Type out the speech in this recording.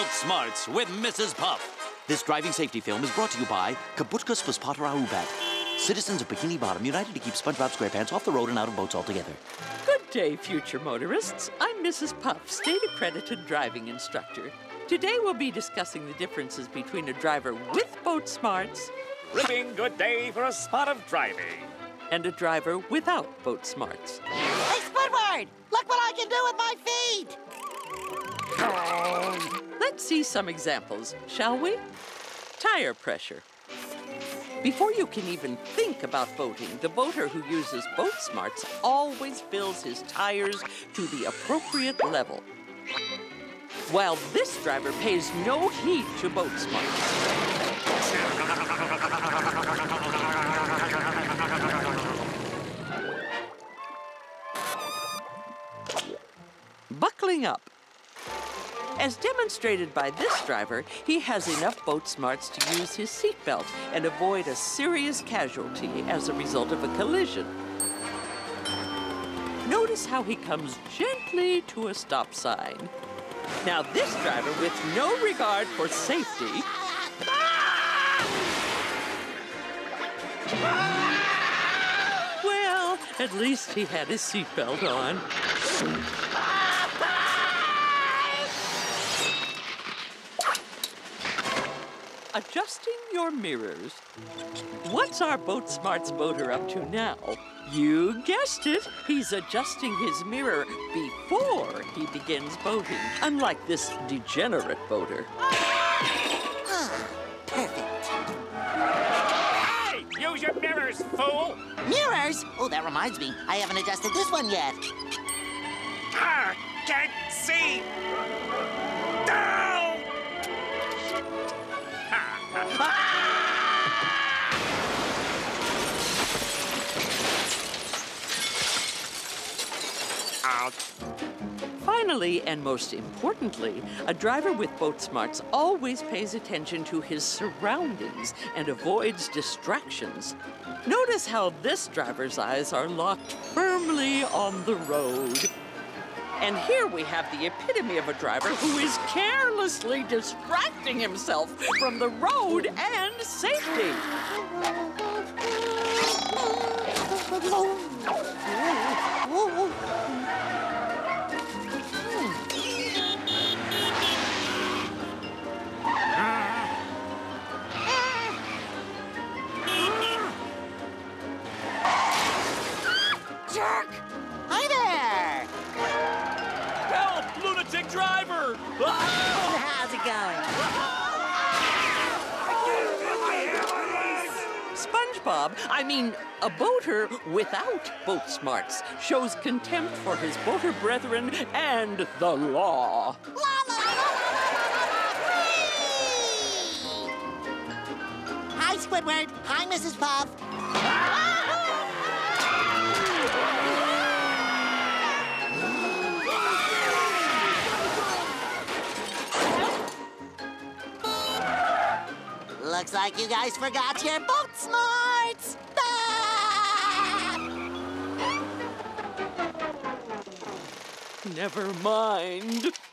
Boat Smarts with Mrs. Puff. This driving safety film is brought to you by Kabutkas Fuspatara Ubat. Citizens of Bikini Bottom united to keep SpongeBob SquarePants off the road and out of boats altogether. Good day, future motorists. I'm Mrs. Puff, state-accredited driving instructor. Today we'll be discussing the differences between a driver with boat smarts Ripping good day for a spot of driving. and a driver without boat smarts. Hey, Squidward! Look what I can do with my feet! Let's see some examples, shall we? Tire pressure. Before you can even think about boating, the boater who uses boat smarts always fills his tires to the appropriate level. While this driver pays no heed to boat smarts. Buckling up. As demonstrated by this driver, he has enough boat smarts to use his seatbelt and avoid a serious casualty as a result of a collision. Notice how he comes gently to a stop sign. Now this driver, with no regard for safety, well, at least he had his seatbelt on. Adjusting your mirrors. What's our Boat Smarts boater up to now? You guessed it. He's adjusting his mirror before he begins boating, unlike this degenerate boater. Perfect. Hey, use your mirrors, fool! Mirrors? Oh, that reminds me. I haven't adjusted this one yet. Ah, can't see! Down! Ouch. Finally, and most importantly, a driver with boat smarts always pays attention to his surroundings and avoids distractions. Notice how this driver's eyes are locked firmly on the road. And here we have the epitome of a driver who is carelessly distracting himself from the road and safety. Jerk! Hi there! Help, lunatic driver! How's it going? A boater without boat smarts shows contempt for his boater brethren and the law. Hi, Squidward. Hi, Mrs. Puff. Looks like you guys forgot your boat smarts. Ah! Never mind.